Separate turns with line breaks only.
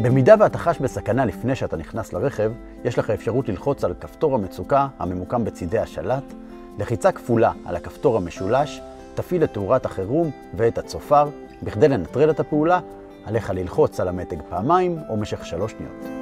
במידה ואתה חש בסכנה לפני שאתה נכנס לרכב, יש לך אפשרות ללחוץ על כפתור המצוקה הממוקם בצידי השלט. לחיצה כפולה על הכפתור המשולש תפעיל את תאורת החירום ואת הצופר. בכדי לנטרל את הפעולה, עליך ללחוץ על המתג פעמיים או משך 3 שניות.